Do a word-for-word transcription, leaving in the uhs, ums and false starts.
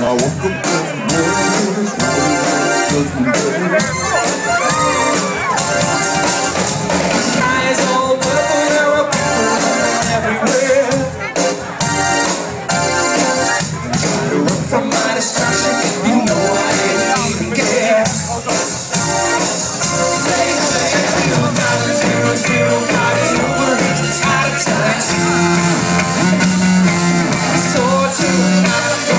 I woke up this morning, the sky is all purple, there are people everywhere. Try to run from my distraction, you know I didn't even care. Say, say, zero, nine, zero, zero, five, zero, it's out of time. So tonight